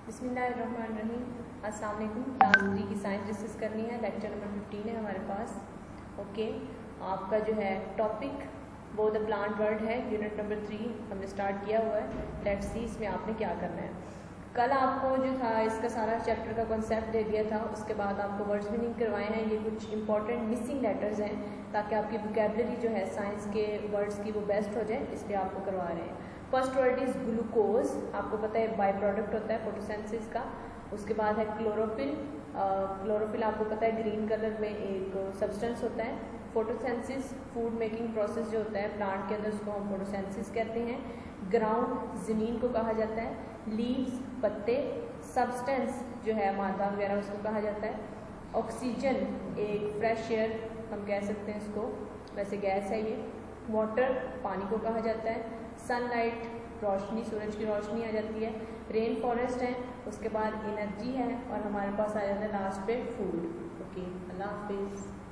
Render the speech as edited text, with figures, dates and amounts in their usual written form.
बिस्मिल्लाहिर्रहमानिर्रहीम। अस्सलाम वालेकुम। क्लास 3 की साइंस डिस्कस करनी है। लेक्चर नंबर 15 है हमारे पास। ओके, आपका जो है टॉपिक वो द प्लांट वर्ल्ड है। यूनिट नंबर 3 हमने स्टार्ट किया हुआ है। लेट्स सी इसमें आपने क्या करना है। कल आपको जो था इसका सारा चैप्टर का कॉन्सेप्ट दे दिया था, उसके बाद आपको वर्ड्स मीनिंग करवाए हैं। ये कुछ इंपॉर्टेंट मिसिंग लेटर्स हैं ताकि आपकी वोकैबुलरी जो है साइंस के वर्ड्स की वो बेस्ट हो जाए, इसलिए आपको करवा रहे हैं। First word is glucose. आपको पता है बाय प्रोडक्ट होता है फोटोसिंथेसिस का। उसके बाद है क्लोरोफिल। क्लोरोफिल आपको पता है ग्रीन कलर में एक सब्सटेंस होता है। फोटोसिंथेसिस फूड मेकिंग प्रोसेस जो होता है प्लांट के अंदर, उसको हम फोटोसिंथेसिस कहते हैं। ग्राउंड ज़मीन को कहा जाता है। लीव्स पत्ते। सब्सटेंस जो है मादा वगैरह उसको कहा जाता है। ऑक्सीजन एक फ्रेश एयर हम कह सकते हैं इसको, वैसे गैस है ये। वाटर पानी को कहा जाता है। सनलाइट रोशनी, सूरज की रोशनी आ जाती है। रेन फॉरेस्ट है। उसके बाद एनर्जी है और हमारे पास आ जाता है लास्ट पे फूड। ओके, अल्लाह हाफिज़।